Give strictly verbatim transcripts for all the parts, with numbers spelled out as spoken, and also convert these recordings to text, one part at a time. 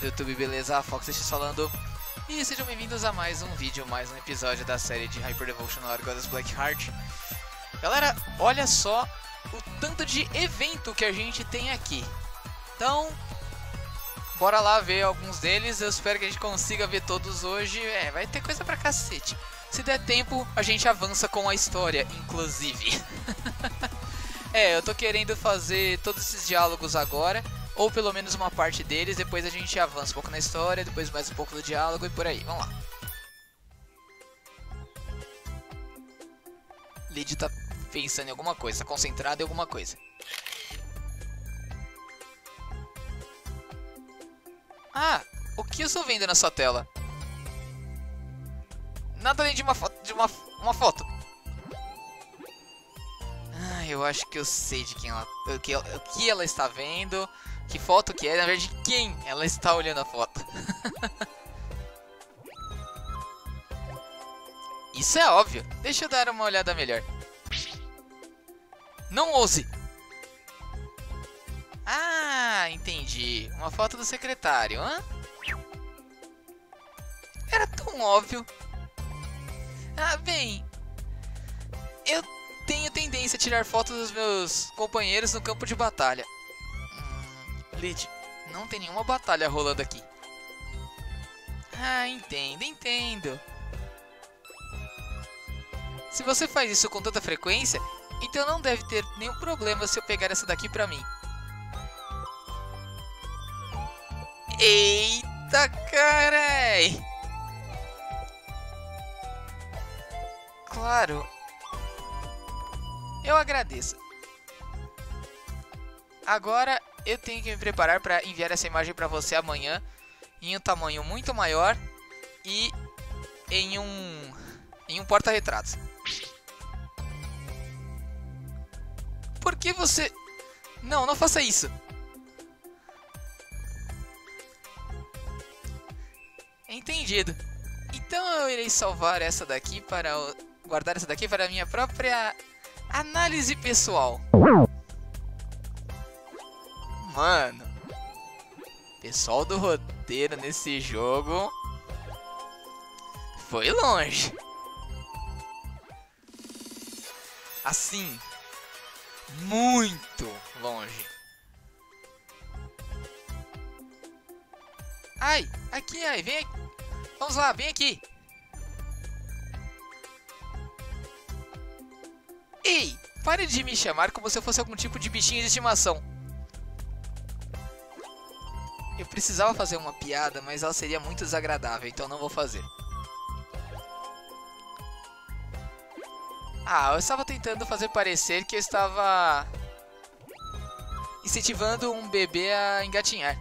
do YouTube, beleza? A Fox está falando. E sejam bem-vindos a mais um vídeo, mais um episódio da série de Hyper Devotion Lord Goddess Blackheart. Galera, olha só o tanto de evento que a gente tem aqui. Então, bora lá ver alguns deles. Eu espero que a gente consiga ver todos hoje. É, vai ter coisa pra cacete. Se der tempo, a gente avança com a história, inclusive. É, eu tô querendo fazer todos esses diálogos agora, ou pelo menos uma parte deles, depois a gente avança um pouco na história, depois mais um pouco do diálogo e por aí. Vamos lá. Lid tá pensando em alguma coisa, tá concentrado em alguma coisa. Ah, o que eu estou vendo na sua tela? Nada além de uma foto, de uma, uma foto. Ah, eu acho que eu sei de quem ela, o que, o que ela está vendo, que foto que é, na verdade, quem ela está olhando a foto. Isso é óbvio. Deixa eu dar uma olhada melhor. Não ouse. Ah, entendi. Uma foto do secretário, hã? Era tão óbvio. Ah, bem, eu tenho tendência a tirar fotos dos meus companheiros no campo de batalha. Hum, Lid, não tem nenhuma batalha rolando aqui. Ah, entendo, entendo. Se você faz isso com tanta frequência, então não deve ter nenhum problema se eu pegar essa daqui pra mim. Eita, carai! Claro. Eu agradeço. Agora eu tenho que me preparar para enviar essa imagem para você amanhã em um tamanho muito maior e em um em um porta-retratos. Por que você... Não, não faça isso. Entendido. Então eu irei salvar essa daqui para o... guardar essa daqui para a minha própria análise pessoal. Mano, pessoal do roteiro nesse jogo foi longe. Assim, muito longe. Ai, aqui, ai, vem aqui. Vamos lá, vem aqui. Ei, pare de me chamar como se eu fosse algum tipo de bichinho de estimação. Eu precisava fazer uma piada, mas ela seria muito desagradável, então não vou fazer. Ah, eu estava tentando fazer parecer que eu estava incentivando um bebê a engatinhar.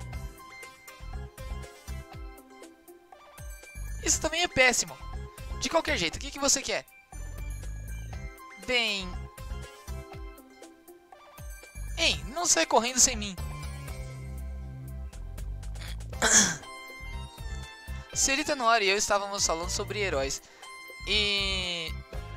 Isso também é péssimo. De qualquer jeito, o que, que você quer? Bem... Ei, não sai correndo sem mim. Senhorita Noir e eu estávamos falando sobre heróis. E...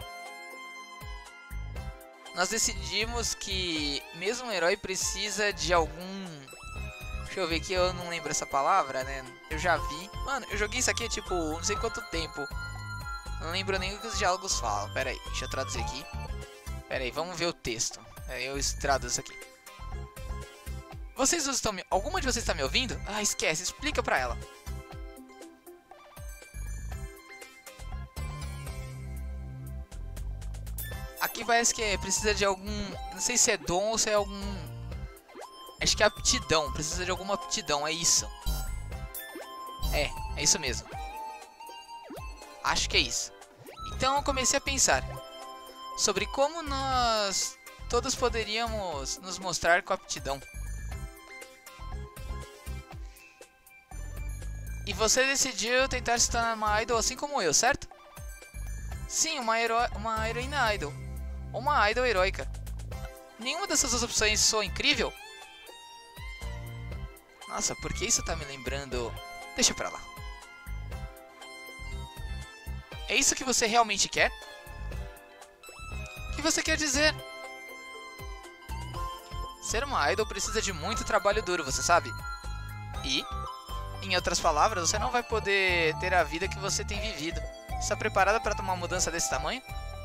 nós decidimos que mesmo um herói precisa de algum... Deixa eu ver aqui, eu não lembro essa palavra, né? Eu já vi. Mano, eu joguei isso aqui há tipo não sei quanto tempo. Não lembro nem o que os diálogos falam. Pera aí, deixa eu traduzir aqui. Pera aí, vamos ver o texto. Eu traduzo aqui. Vocês estão me... Alguma de vocês está me ouvindo? Ah, esquece, explica pra ela. Aqui parece que precisa de algum... Não sei se é dom ou se é algum... Acho que é aptidão. Precisa de alguma aptidão, é isso. É, é isso mesmo. Acho que é isso. Então eu comecei a pensar sobre como nós todos poderíamos nos mostrar com aptidão. E você decidiu tentar se tornar uma idol assim como eu, certo? Sim, uma, hero... uma heroína idol. Ou uma idol heróica. Nenhuma dessas duas opções soa incrível? Nossa, por que isso tá me lembrando... Deixa pra lá. É isso que você realmente quer? O que você quer dizer? Ser uma idol precisa de muito trabalho duro, você sabe? E? Em outras palavras, você não vai poder ter a vida que você tem vivido. Está preparada para tomar uma mudança desse tamanho?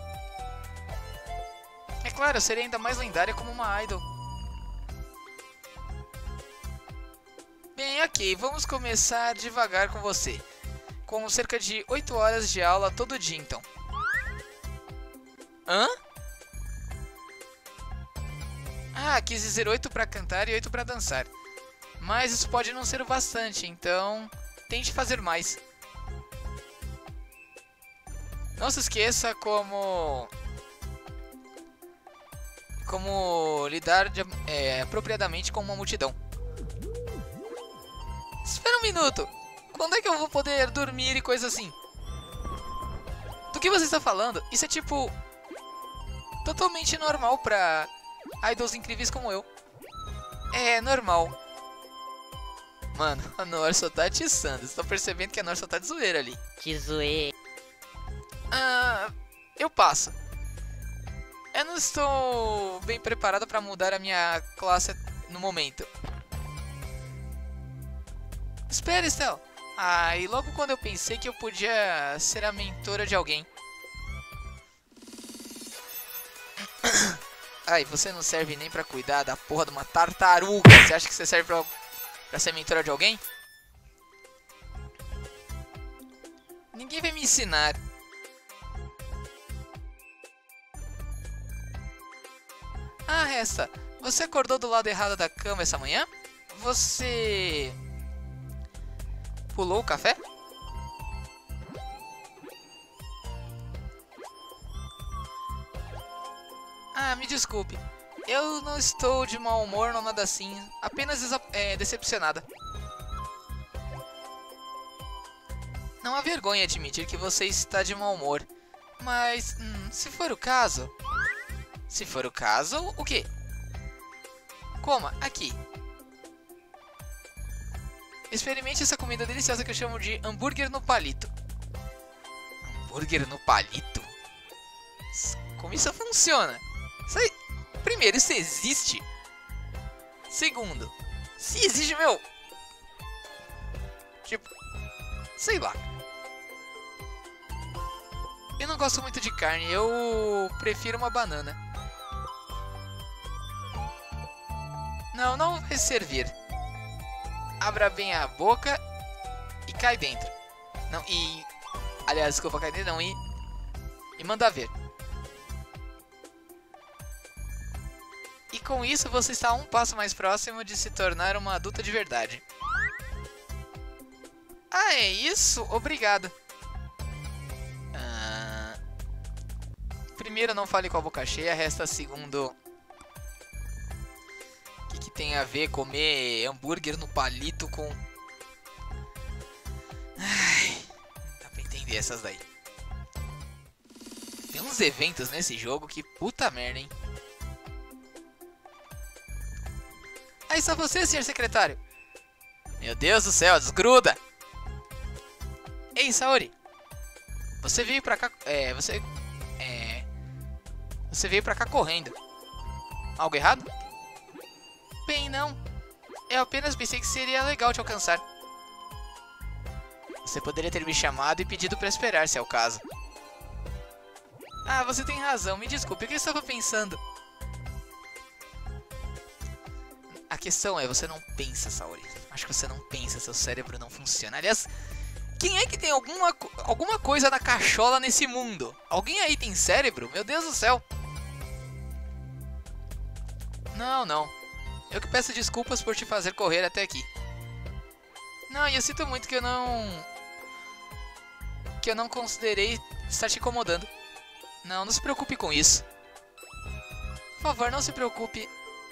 É claro, eu serei ainda mais lendária como uma idol. Bem, ok, vamos começar devagar com você. Com cerca de oito horas de aula todo dia, então. Hã? Ah, quis dizer oito para cantar e oito para dançar. Mas isso pode não ser o bastante, então tente fazer mais. Não se esqueça como... Como lidar de, é, apropriadamente com uma multidão. Espera um minuto. Quando é que eu vou poder dormir e coisa assim? Do que você está falando? Isso é tipo... totalmente normal pra idols incríveis como eu. É, normal. Mano, a Nor só tá atiçando. Estou percebendo que a Nor só tá de zoeira ali. De zoeira. Ah, eu passo. Eu não estou bem preparado para mudar a minha classe no momento. Espera, Estel. Ah, e logo quando eu pensei que eu podia ser a mentora de alguém. Ai, você não serve nem pra cuidar da porra de uma tartaruga. Você acha que você serve pra, pra ser mentora de alguém? Ninguém vai me ensinar. Ah, Resta, você acordou do lado errado da cama essa manhã? Você... pulou o café? Ah, me desculpe. Eu não estou de mau humor ou nada assim. Apenas é, decepcionada. Não há vergonha de admitir que você está de mau humor. Mas, hum, se for o caso... Se for o caso, o quê? Coma, aqui. Experimente essa comida deliciosa que eu chamo de hambúrguer no palito. Hambúrguer no palito? Como isso funciona? Isso aí... Primeiro, isso existe? Segundo, se existe, meu... Tipo... Sei lá. Eu não gosto muito de carne, eu prefiro uma banana. Não, não vai servir. Abra bem a boca e cai dentro. Não, e... Aliás, desculpa, cai dentro não, e... E manda ver. E com isso você está um passo mais próximo de se tornar uma adulta de verdade. Ah, é isso? Obrigado. Ah... Primeiro, não fale com a boca cheia, resta segundo... O que, que tem a ver comer hambúrguer no palito com... Ai, não dá pra entender essas daí. Tem uns eventos nesse jogo que puta merda, hein? Aí só você, senhor secretário. Meu Deus do céu, desgruda. Ei, Saori. Você veio pra cá... É, você... É... Você veio pra cá correndo. Algo errado? Bem, não. Eu apenas pensei que seria legal te alcançar. Você poderia ter me chamado e pedido pra esperar, se é o caso. Ah, você tem razão. Me desculpe, o que eu estava pensando? A questão é, você não pensa, Saori. Acho que você não pensa, seu cérebro não funciona. Aliás, quem é que tem alguma, alguma coisa na cachola nesse mundo? Alguém aí tem cérebro? Meu Deus do céu. Não, não. Eu que peço desculpas por te fazer correr até aqui. Não, e eu sinto muito que eu não... Que eu não considerei estar te incomodando. Não, não se preocupe com isso. Por favor, não se preocupe.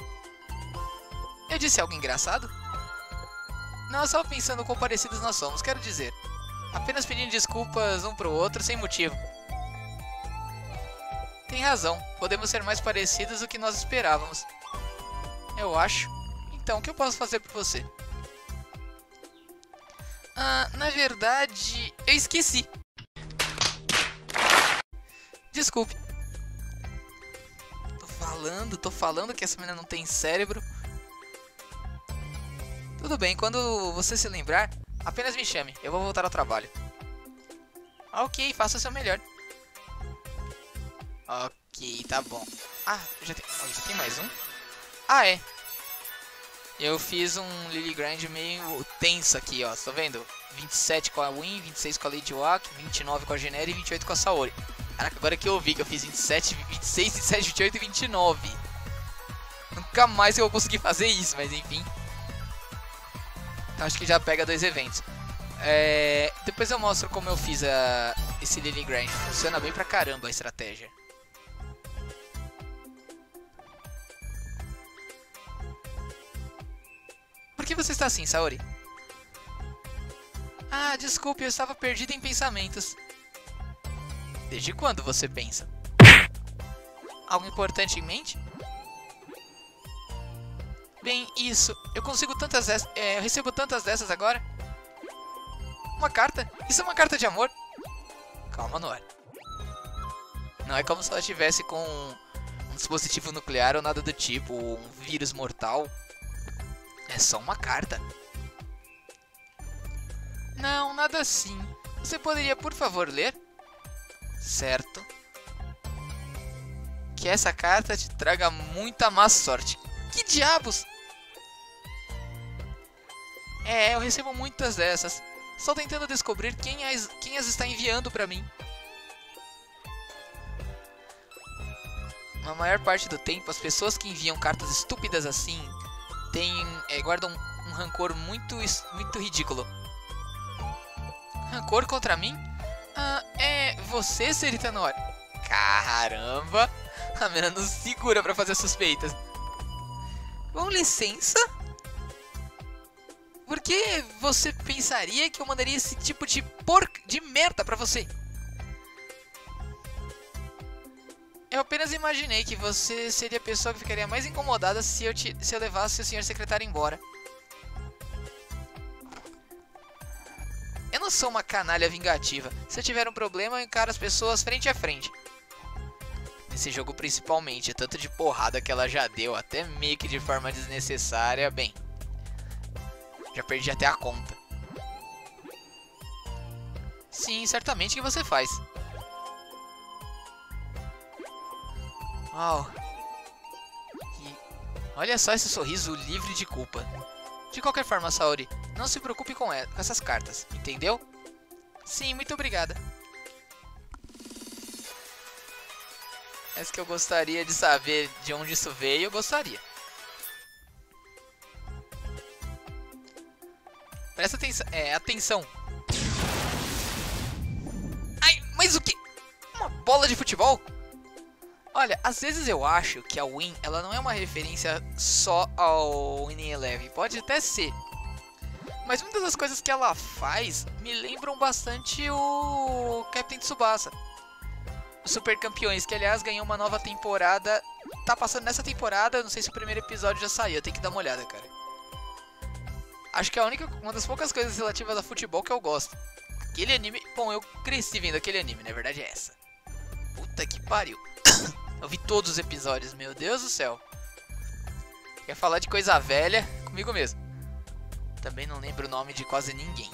Eu disse algo engraçado? Não, só pensando quão parecidos nós somos, quero dizer. Apenas pedindo desculpas um pro outro sem motivo. Tem razão, podemos ser mais parecidos do que nós esperávamos. Eu acho. Então, o que eu posso fazer por você? Ah, na verdade, eu esqueci. Desculpe. Tô falando, tô falando que essa menina não tem cérebro. Tudo bem, quando você se lembrar, Apenas me chame, eu vou voltar ao trabalho. Ok, faça o seu melhor. Ok, tá bom. Ah, já tem, oh, já tem mais um? Ah, é. Eu fiz um Lily Grind meio tenso aqui, ó. Tá vendo? vinte e sete com a Win, vinte e seis com a Lady Wak, vinte e nove com a Genera e vinte e oito com a Saori. Caraca, agora que eu vi que eu fiz vinte e sete, vinte e seis, vinte e sete, vinte e oito e vinte e nove. Nunca mais eu vou conseguir fazer isso, mas enfim. Então, acho que já pega dois eventos. É... Depois eu mostro como eu fiz a... esse Lily Grind. Funciona bem pra caramba a estratégia. Por que você está assim, Saori? Ah, desculpe, eu estava perdido em pensamentos. Desde quando você pensa? Algo importante em mente? Bem, isso. Eu consigo tantas dessas. É, eu recebo tantas dessas agora. Uma carta? Isso é uma carta de amor? Calma, Noir. Não é como se ela estivesse com um dispositivo nuclear ou nada do tipo, ou um vírus mortal. É só uma carta. Não, nada assim. Você poderia, por favor, ler? Certo. Que essa carta te traga muita má sorte. Que diabos? É, eu recebo muitas dessas. Estou tentando descobrir quem as, quem as está enviando pra mim. Na maior parte do tempo, as pessoas que enviam cartas estúpidas assim têm, é, guardam um rancor muito, muito ridículo. Rancor contra mim? Ah, é você, senhorita Nori? Caramba! A menina não segura pra fazer suspeitas. Com licença? Por que você pensaria que eu mandaria esse tipo de porca de merda pra você? Eu apenas imaginei que você seria a pessoa que ficaria mais incomodada se eu, te, se eu levasse o senhor secretário embora. Eu não sou uma canalha vingativa. Se eu tiver um problema, eu encaro as pessoas frente a frente. Nesse jogo principalmente, tanto de porrada que ela já deu, até meio que de forma desnecessária, bem... Já perdi até a conta. Sim, certamente que você faz. Uau. E olha só esse sorriso livre de culpa. De qualquer forma, Saori, não se preocupe com, ela, com essas cartas, entendeu? Sim, muito obrigada. Mas que eu gostaria de saber de onde isso veio, eu gostaria. Presta atenção. É, atenção. Ai, mas o que? Uma bola de futebol? Olha, às vezes eu acho que a Win, ela não é uma referência só ao Winning Eleven. Pode até ser. Mas muitas das coisas que ela faz me lembram bastante o Captain Tsubasa. Os Super Campeões, que aliás ganhou uma nova temporada. Tá passando nessa temporada, não sei se o primeiro episódio já saiu, eu tenho que dar uma olhada, cara. Acho que é a única, uma das poucas coisas relativas a futebol que eu gosto. Aquele anime... Bom, eu cresci vendo aquele anime, na verdade é essa. Puta que pariu. Eu vi todos os episódios, meu Deus do céu. Quer falar de coisa velha? Comigo mesmo. Também não lembro o nome de quase ninguém.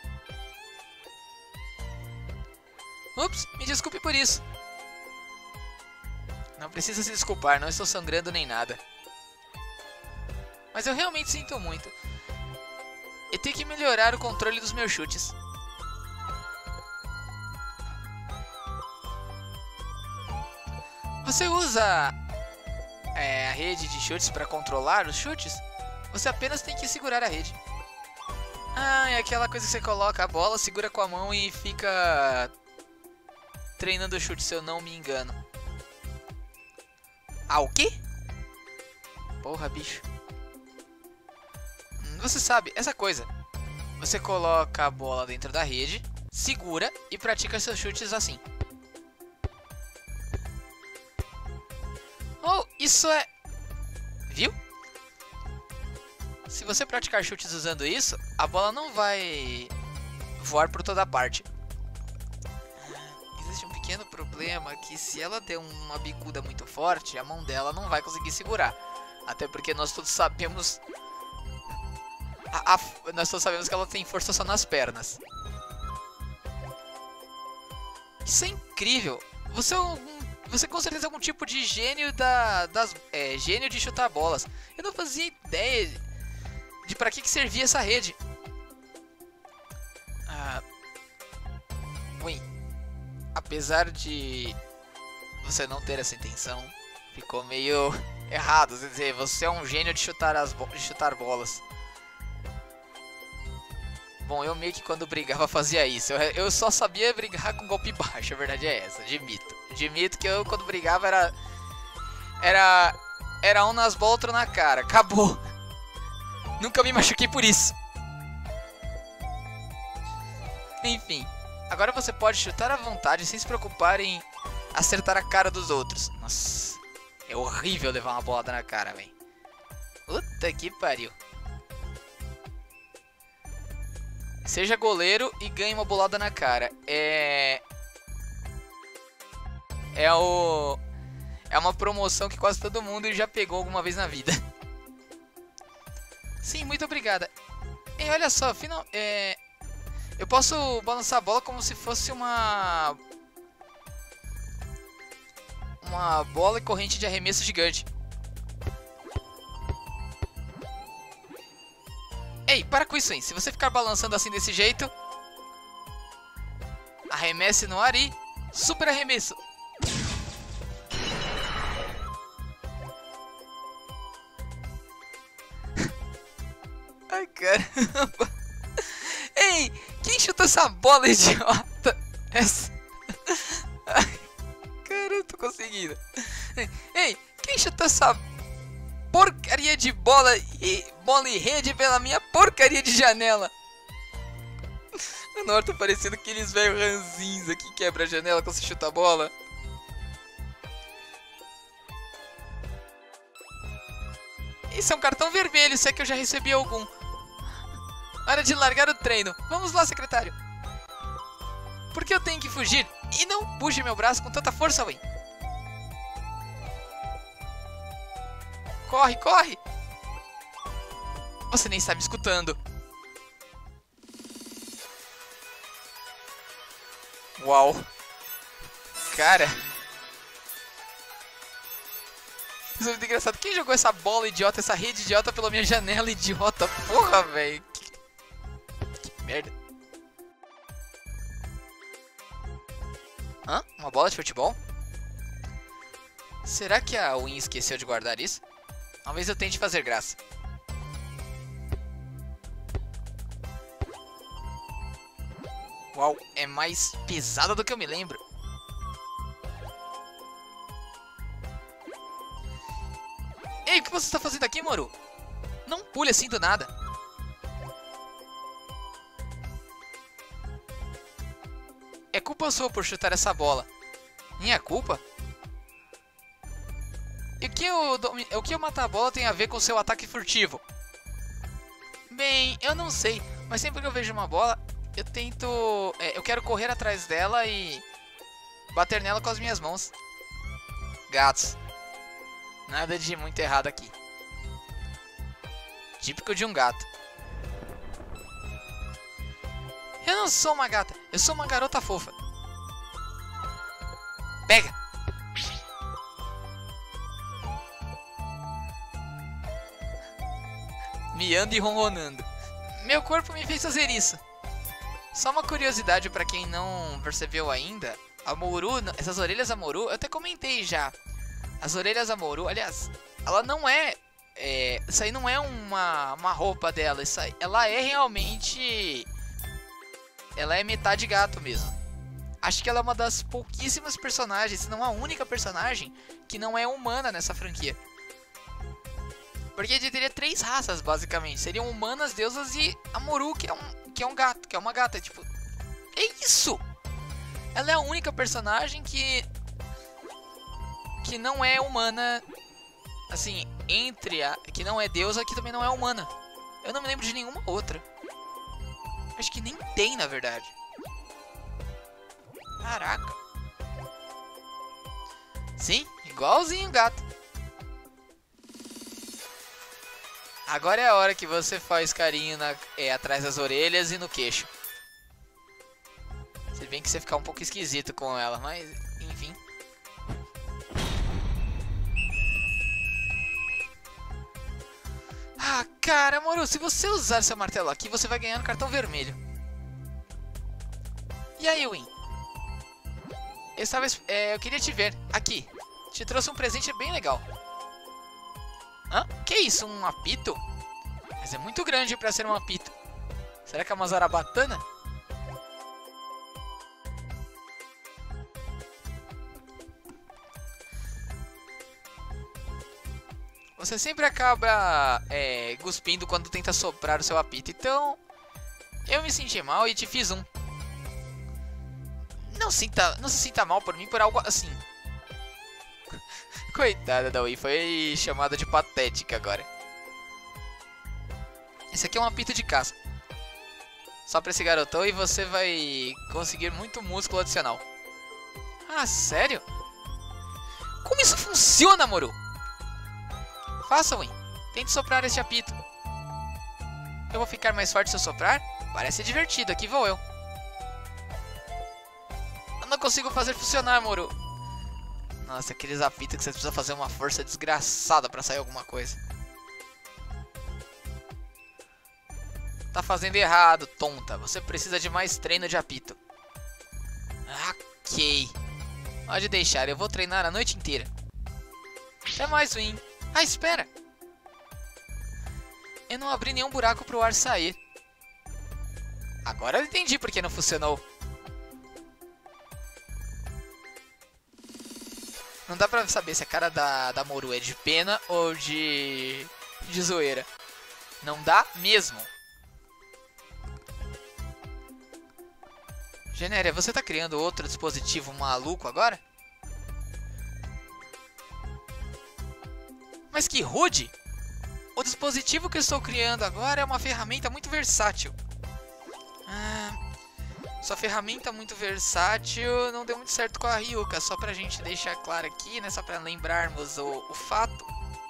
Ups, me desculpe por isso. Não precisa se desculpar, não estou sangrando nem nada. Mas eu realmente sinto muito. Eu tenho que melhorar o controle dos meus chutes. Você usa é, a rede de chutes para controlar os chutes? Você apenas tem que segurar a rede. Ah, é aquela coisa que você coloca a bola, segura com a mão e fica treinando o chute, se eu não me engano. Ah, o quê? Porra, bicho. Você sabe, essa coisa. Você coloca a bola dentro da rede, segura e pratica seus chutes assim. Oh, isso é... Viu? Se você praticar chutes usando isso, a bola não vai voar por toda parte. Existe um pequeno problema que se ela der uma bicuda muito forte, a mão dela não vai conseguir segurar. Até porque nós todos sabemos A, a, nós só sabemos que ela tem força só nas pernas. Isso é incrível. Você é um, você com certeza é algum tipo de gênio da, das... É, gênio de chutar bolas. Eu não fazia ideia de pra que, que servia essa rede. Ah, ruim. Apesar de você não ter essa intenção, ficou meio errado. Quer dizer, você é um gênio de chutar, as bo de chutar bolas. Bom, eu meio que quando brigava fazia isso. Eu, eu só sabia brigar com golpe baixo, a verdade é essa. Admito. Admito que eu quando brigava era... Era... Era um nas bolas, outro na cara. Acabou. Nunca me machuquei por isso. Enfim. Agora você pode chutar à vontade sem se preocupar em acertar a cara dos outros. Nossa. É horrível levar uma bolada na cara, velho. Puta que pariu. Seja goleiro e ganhe uma bolada na cara. É... É o... É uma promoção que quase todo mundo já pegou alguma vez na vida. Sim, muito obrigada. E olha só, final... É... Eu posso balançar a bola como se fosse uma... Uma bola e corrente de arremesso gigante. Ei, para com isso, hein? Se você ficar balançando assim desse jeito, arremesse no ar e super arremesso. Ai, caramba. Ei, quem chutou essa bola, idiota? Essa... Ai, cara, eu tô conseguindo. Ei, quem chutou essa porcaria de bola e bola e rede pela minha porcaria de janela? O Nor tá parecendo aqueles velhos ranzinhos aqui que quebra a janela quando você chuta a bola. Isso é um cartão vermelho, se é que eu já recebi algum. Hora de largar o treino. Vamos lá, secretário. Por que eu tenho que fugir? E não puxe meu braço com tanta força, Wayne. Corre, corre! Você nem está me escutando. Uau. Cara. Isso é muito engraçado. Quem jogou essa bola idiota, essa rede idiota pela minha janela idiota? Porra, velho. Que... que merda. Hã? Uma bola de futebol? Será que a Win esqueceu de guardar isso? Talvez eu tente fazer graça. Uau, é mais pesada do que eu me lembro. Ei, o que você está fazendo aqui, Moru? Não pule assim do nada. É culpa sua por chutar essa bola. Minha culpa? E o que eu, o que eu matar a bola tem a ver com seu ataque furtivo? Bem, eu não sei, mas sempre que eu vejo uma bola, eu tento... É, eu quero correr atrás dela e bater nela com as minhas mãos. Gatos. Nada de muito errado aqui. Típico de um gato. Eu não sou uma gata, eu sou uma garota fofa. Pega! Miando e ronronando. Meu corpo me fez fazer isso. Só uma curiosidade pra quem não percebeu ainda. A Moru, essas orelhas da Moru, eu até comentei já. As orelhas da Moru, aliás, ela não é... é isso aí não é uma, uma roupa dela. Isso aí, ela é realmente... Ela é metade gato mesmo. Acho que ela é uma das pouquíssimas personagens, se não a única personagem, que não é humana nessa franquia. Porque ele teria três raças, basicamente. Seriam humanas, deusas e a Moru, que é um, que é um gato, que é uma gata. Tipo, é isso! Ela é a única personagem que... Que não é humana, assim, entre a... Que não é deusa, que também não é humana. Eu não me lembro de nenhuma outra. Acho que nem tem, na verdade. Caraca. Sim, igualzinho o gato. Agora é a hora que você faz carinho na, é, atrás das orelhas e no queixo. Se bem que você ficar um pouco esquisito com ela, mas enfim. Ah, cara, Moru, se você usar seu martelo aqui, você vai ganhar no cartão vermelho. E aí, Win? Eu, estava, é, eu queria te ver. Aqui. Te trouxe um presente bem legal. Hã? Que isso? Um apito? Mas é muito grande pra ser um apito. Será que é uma zarabatana? Você sempre acaba é, cuspindo quando tenta soprar o seu apito. Então, eu me senti mal e te fiz um. Não, sinta, não se sinta mal por mim por algo assim. Coitada da Wii, foi chamada de patética agora. Esse aqui é um apito de caça. Só pra esse garotão e você vai conseguir muito músculo adicional. Ah, sério? Como isso funciona, Moru? Faça, Win. Tente soprar este apito. Eu vou ficar mais forte se eu soprar? Parece divertido, aqui vou eu. Eu não consigo fazer funcionar, Moru. Nossa, aqueles apitos que você precisa fazer uma força desgraçada pra sair alguma coisa. Tá fazendo errado, tonta. Você precisa de mais treino de apito. Ok. Pode deixar, eu vou treinar a noite inteira. Até mais, Win. Ah, espera. Eu não abri nenhum buraco pro ar sair. Agora eu entendi por que não funcionou. Não dá pra saber se a cara da, da Moru é de pena ou de, de zoeira. Não dá mesmo. Genéria, você tá criando outro dispositivo maluco agora? Mas que rude! O dispositivo que eu estou criando agora é uma ferramenta muito versátil. Ah, sua ferramenta muito versátil não deu muito certo com a Ryuka. Só pra gente deixar claro aqui, né? Só pra lembrarmos o, o fato.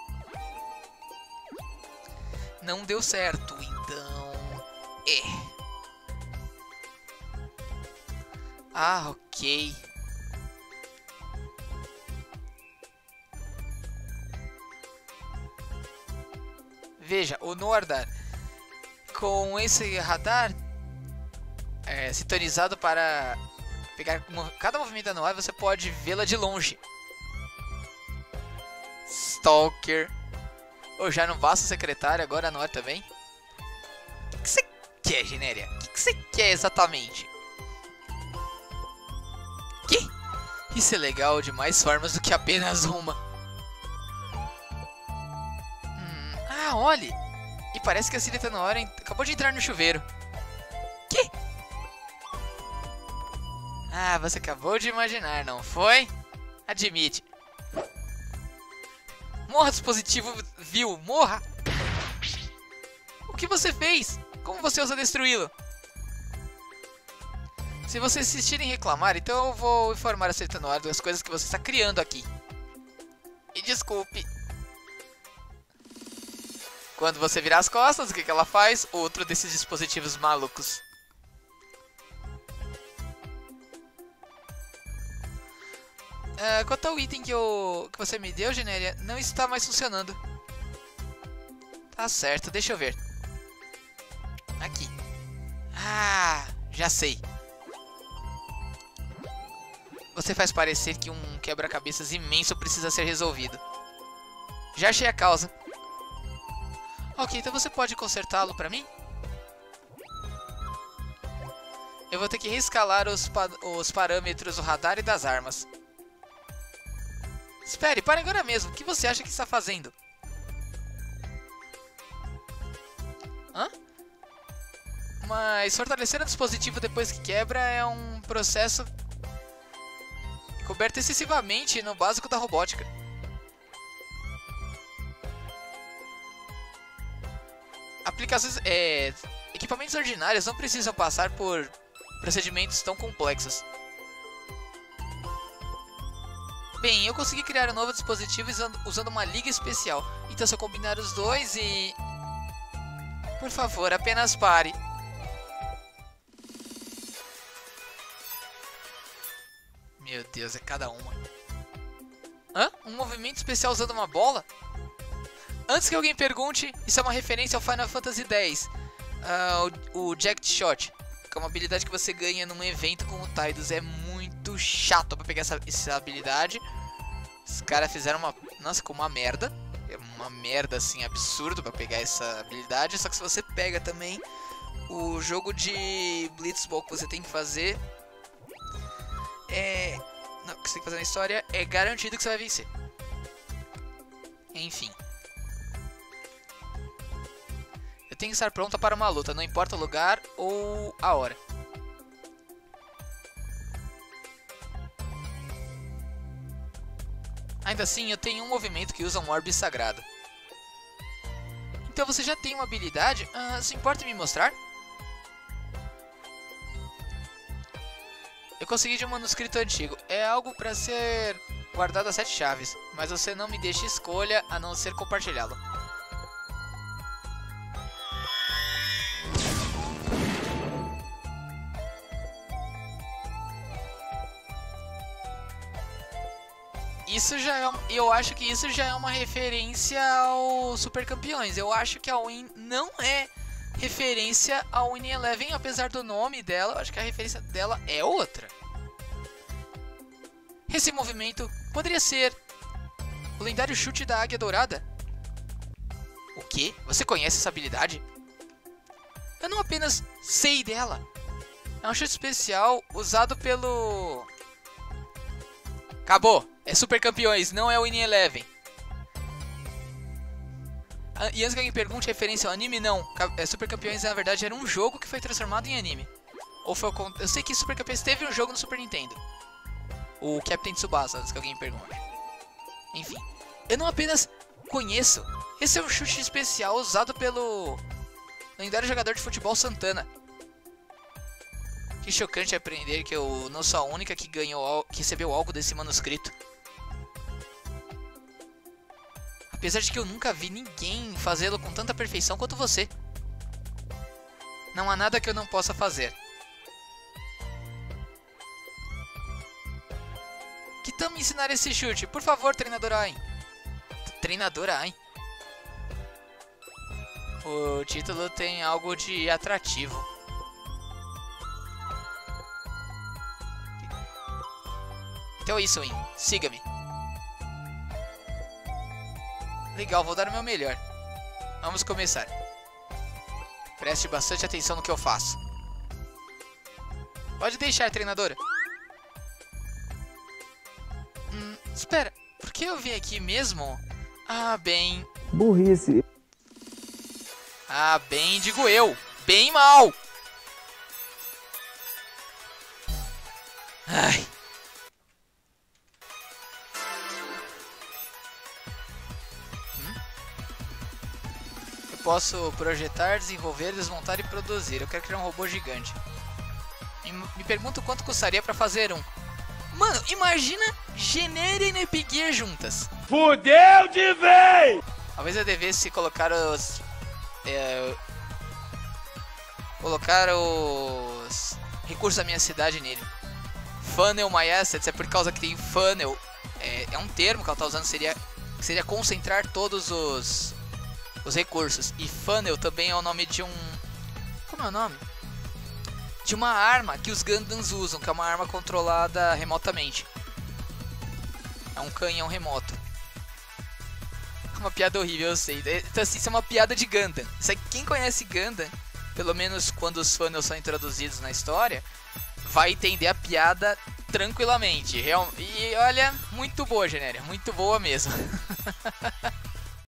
Não deu certo, então... É. Ah, ok. Veja, o Nordar, com esse radar é, sintonizado para pegar cada movimento no ar, você pode vê-la de longe. Stalker. Ou já não basta o secretário, agora a Nor também. O que você quer, Genéria? O que você quer exatamente? Que? Isso é legal de mais formas do que apenas uma. Hum, ah, olhe! E parece que a Silita Nora acabou de entrar no chuveiro. Que? Ah, você acabou de imaginar, não foi? Admite. Morra, dispositivo vil, morra! O que você fez? Como você ousa destruí-lo? Se você insistir em reclamar, então eu vou informar a Silita Nora das coisas que você está criando aqui. E desculpe. Quando você virar as costas, o que, que ela faz? Outro desses dispositivos malucos. Uh, quanto ao item que, eu, que você me deu, Genéria, não está mais funcionando. Tá certo, deixa eu ver. Aqui. Ah, já sei. Você faz parecer que um quebra-cabeças imenso precisa ser resolvido. Já achei a causa. Ok, então você pode consertá-lo pra mim? Eu vou ter que reescalar os, pa os parâmetros do radar e das armas. Espere, para agora mesmo. O que você acha que está fazendo? Hã? Mas fortalecer o dispositivo depois que quebra é um processo coberto excessivamente no básico da robótica. Aplicações, é, equipamentos ordinários não precisam passar por procedimentos tão complexos. Bem, eu consegui criar um novo dispositivo usando, usando uma liga especial. Então se eu combinar os dois e... Por favor, apenas pare. Meu Deus, é cada uma. Hã? Um movimento especial usando uma bola? Antes que alguém pergunte, isso é uma referência ao Final Fantasy X. Uh, o, o Jacked Shot, que é uma habilidade que você ganha num evento com o Tidus. É muito chato pra pegar essa, essa habilidade. Os caras fizeram uma... Nossa, com uma merda. É uma merda, assim, absurdo pra pegar essa habilidade. Só que se você pega também o jogo de Blitzball que você tem que fazer... É... Não, o que você tem que fazer na história é garantido que você vai vencer. Enfim. Eu tenho que estar pronta para uma luta, não importa o lugar ou a hora. Ainda assim, eu tenho um movimento que usa um orbe sagrado. Então você já tem uma habilidade? Ah, se importa me mostrar? Eu consegui de um manuscrito antigo. É algo para ser guardado a sete chaves, mas você não me deixa escolha a não ser compartilhá-lo. Isso já é, eu acho que isso já é uma referência ao Super Campeões. Eu acho que a Win não é referência ao Win Eleven, apesar do nome dela. Eu acho que a referência dela é outra. Esse movimento poderia ser o lendário chute da Águia Dourada. O quê? Você conhece essa habilidade? Eu não apenas sei dela. É um chute especial usado pelo... Acabou! É Super Campeões, não é o Win Eleven. E antes que alguém pergunte referência ao anime, não. Super Campeões, na verdade, era um jogo que foi transformado em anime. Ou foi o... Eu sei que Super Campeões teve um jogo no Super Nintendo. O Captain Tsubasa, antes que alguém pergunte. Enfim. Eu não apenas conheço. Esse é um chute especial usado pelo lendário jogador de futebol Santana. Que chocante aprender que eu não sou a única que ganhou, que recebeu algo desse manuscrito. Apesar de que eu nunca vi ninguém fazê-lo com tanta perfeição quanto você. Não há nada que eu não possa fazer. Que tal me ensinar esse chute? Por favor, treinador Ain. Treinador Ain? O título tem algo de atrativo. Então é isso, Win. Siga-me. Legal, vou dar o meu melhor. Vamos começar. Preste bastante atenção no que eu faço. Pode deixar, treinadora. Hum, espera, por que eu vim aqui mesmo? Ah, bem... Burrice. Ah, bem, digo eu. Bem mal. Ai... Posso projetar, desenvolver, desmontar e produzir. Eu quero criar um robô gigante. E me pergunto quanto custaria pra fazer um. Mano, imagina Genera e Nep Gear juntas. Fudeu de vez! Talvez eu devesse colocar os... É, colocar os recursos da minha cidade nele. Funnel My Assets é por causa que tem funnel. É, é um termo que ela tá usando, seria, seria concentrar todos os... os recursos. E funnel também é o nome de um... Como é o nome? De uma arma que os Gundams usam, que é uma arma controlada remotamente. É um canhão remoto. É uma piada horrível, eu sei. Então assim, isso é uma piada de Gundam. Isso aqui, quem conhece Gundam, pelo menos quando os funnels são introduzidos na história, vai entender a piada tranquilamente. Real... E olha, muito boa, Genera. Muito boa mesmo.